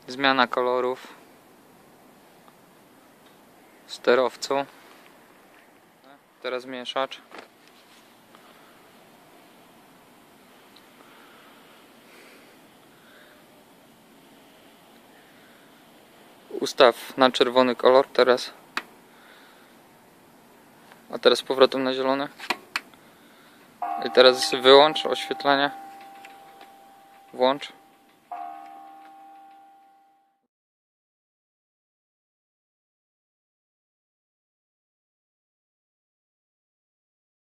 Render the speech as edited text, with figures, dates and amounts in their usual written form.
Zmiana kolorów sterowcu. Teraz mieszacz. Ustaw na czerwony kolor teraz. A teraz z powrotem na zielony. I teraz wyłącz oświetlenie. Włącz.